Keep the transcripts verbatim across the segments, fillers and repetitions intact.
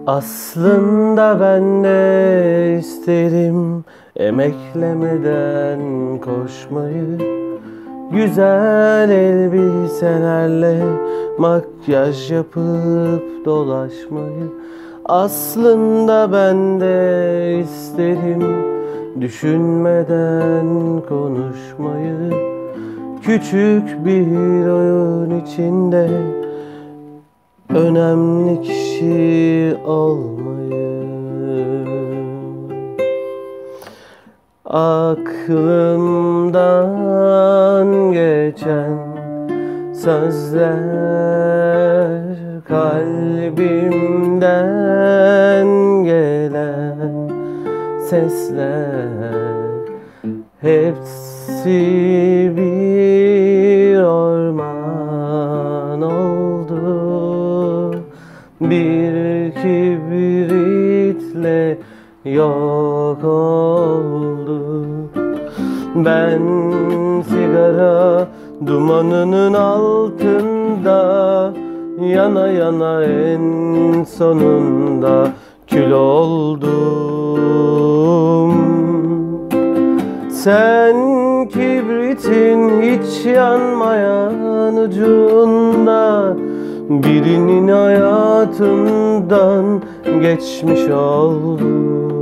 Aslında ben de isterim emeklemeden koşmayı, güzel elbiselerle makyaj yapıp dolaşmayı. Aslında ben de isterim düşünmeden konuşmayı, küçük bir oyun içinde önemli kişi olmayı. Aklımdan geçen sözler, kalbimden gelen sesler, hepsi bir orman oldu. Bir kibritle yok oldu. Ben sigara dumanının altında yana yana en sonunda kül oldum. Sen kibritin hiç yanmayan ucunda birinin hayatından geçmiş oldum.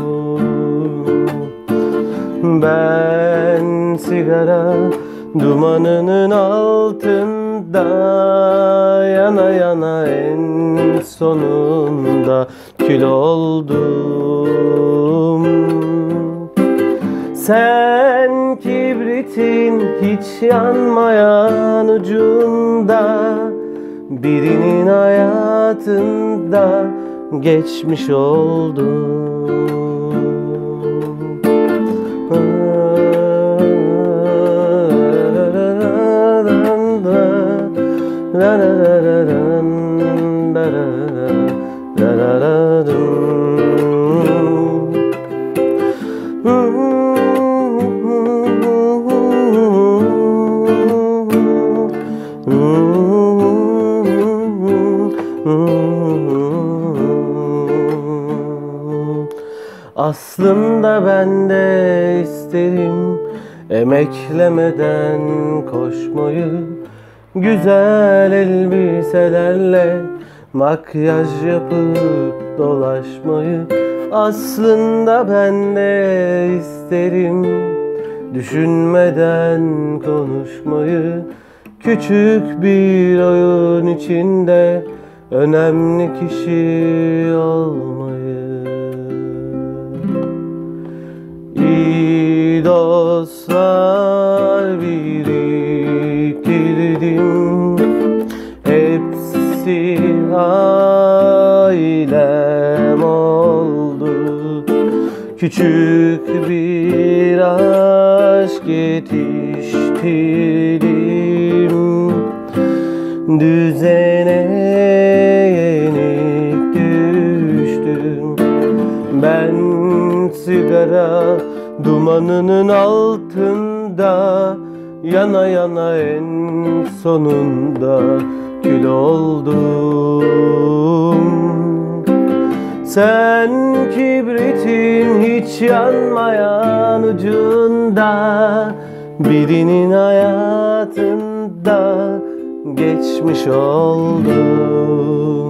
Ben sigara dumanının altında yana yana en sonunda kül oldum. Sen kibritin hiç yanmayan ucunda birinin hayatında geçmiş oldum. Aslında ben de isterim emeklemeden koşmayı, güzel elbiselerle makyaj yapıp dolaşmayı. Aslında ben de isterim düşünmeden konuşmayı, küçük bir oyun içinde önemli kişi olmayı. İyi dostlar biriktirdim, hepsi ailem oldu. Küçük bir aşk yetiştirdim, düzene yenik düştüm. Ben sigara dumanının altında yana yana en sonunda kül oldum. Sen kibritin hiç yanmayan ucunda birinin hayatında geçmiş oldum.